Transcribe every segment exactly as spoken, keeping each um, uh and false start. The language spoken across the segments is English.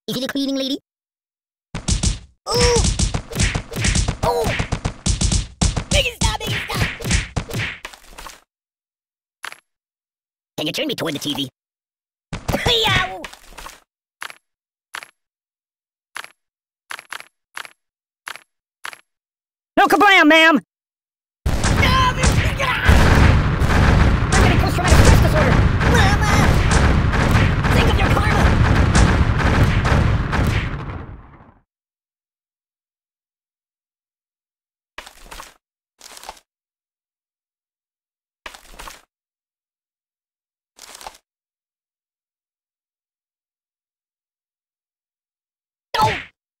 Is it a cleaning lady? Oh! Oh! Make it stop! Make it stop! Can you turn me toward the T V? Yow! No kablam, ma'am! I'm getting post-traumatic stress disorder! Mama! Think of your karma! No!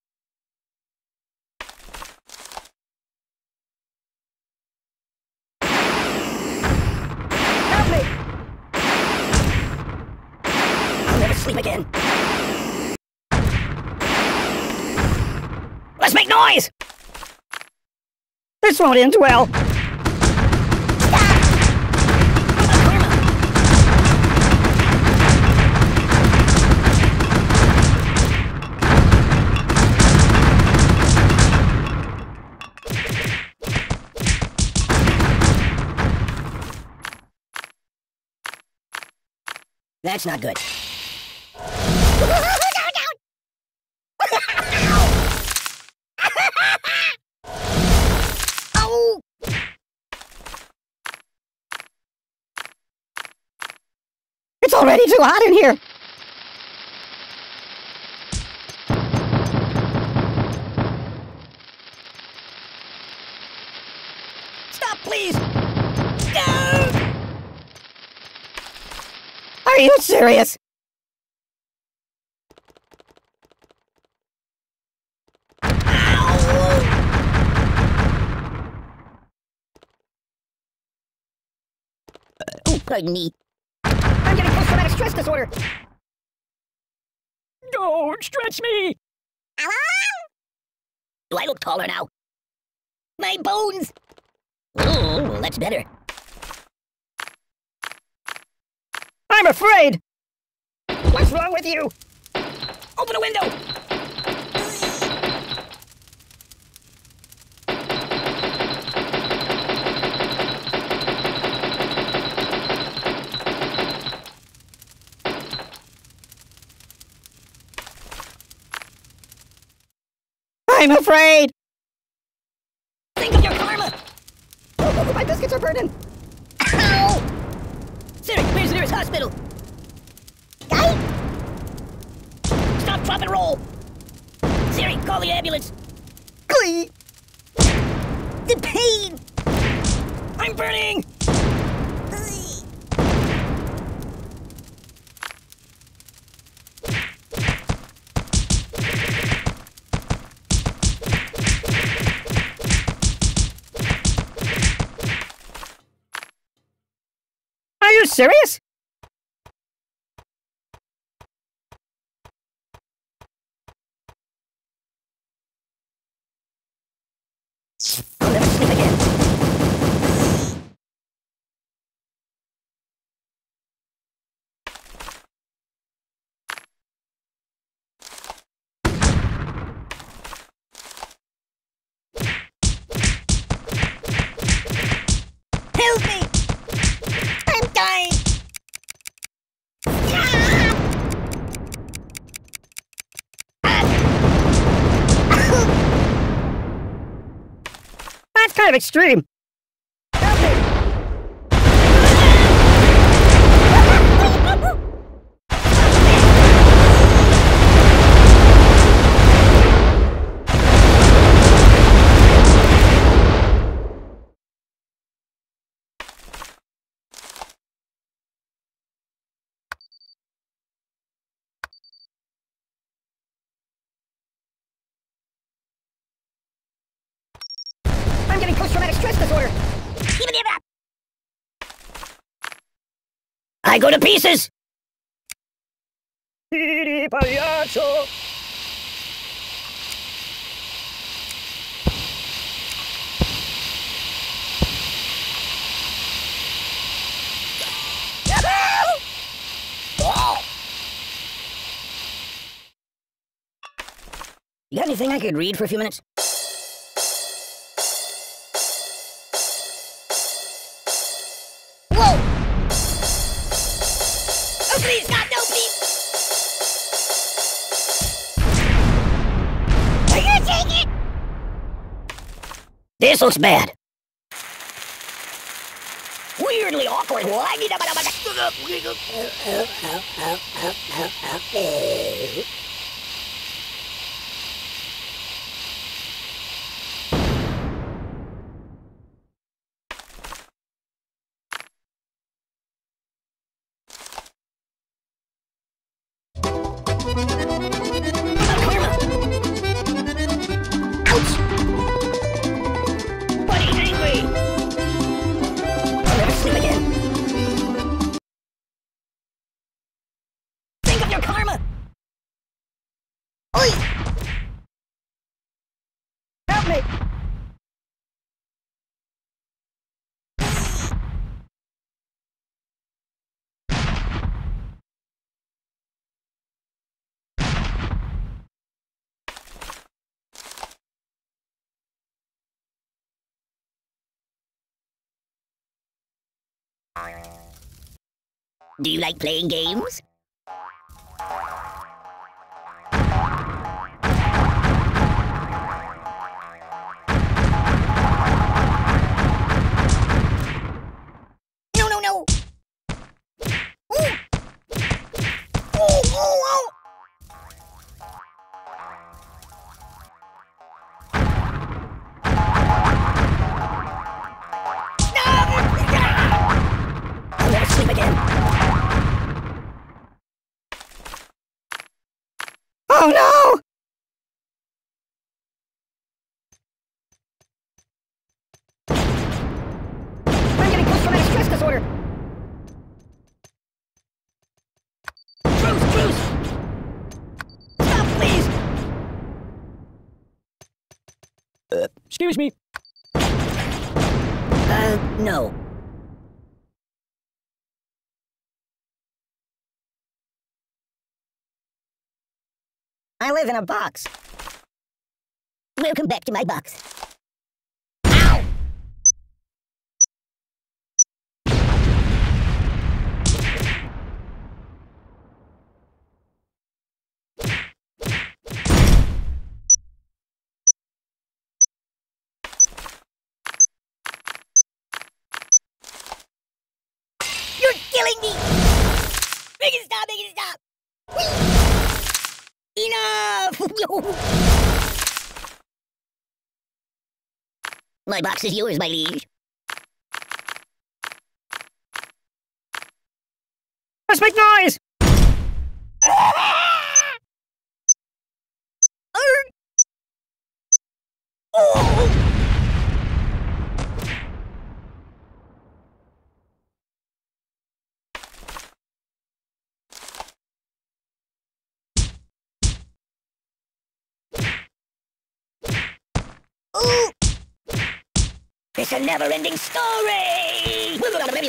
Help me! I'll never sleep again. Let's make noise! This won't end well. That's not good. Oh! It's already too hot in here. Stop, please! No! Are you serious? Oh, pardon me. I'm getting post-traumatic stress disorder. Don't stretch me! Do I look taller now? My bones! Oh, that's better. I'm afraid! What's wrong with you? Open a window! I'm afraid! Think of your karma! Oh, my biscuits are burning! Ow! Siri, where's the nearest hospital? Guy? Stop, drop, and roll! Siri, call the ambulance! Glee! The pain! I'm burning! Are you serious? I'll never sleep again. Help me! I'm dying! That's kind of extreme. Help me! I'm getting post-traumatic stress disorder! Even if that! I go to pieces! Piri pagliaccio! You got anything I could read for a few minutes? Whoa! Oh, please, God, no, please! Are you gonna take it? This looks bad. Weirdly awkward. Karma! Oi! Help me! Do you like playing games? Oh no! I'm getting post-traumatic stress disorder! Bruce, Bruce! Stop, please! Uh, excuse me. Uh, no. I live in a box. Welcome back to my box. Ow! You're killing me! Make it stop, make it stop! Whee! Enough! My box is yours, my liege. Let's make noise! Oh! Ooh! It's a never-ending story!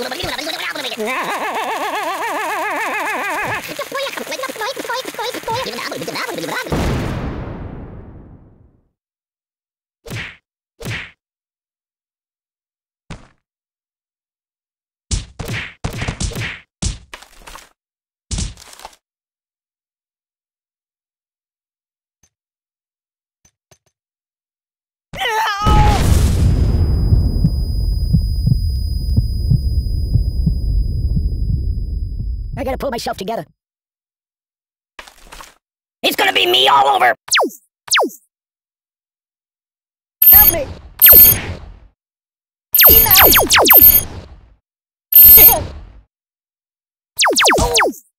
I gotta pull myself together. It's gonna be me all over! Help me! Enough! Oh!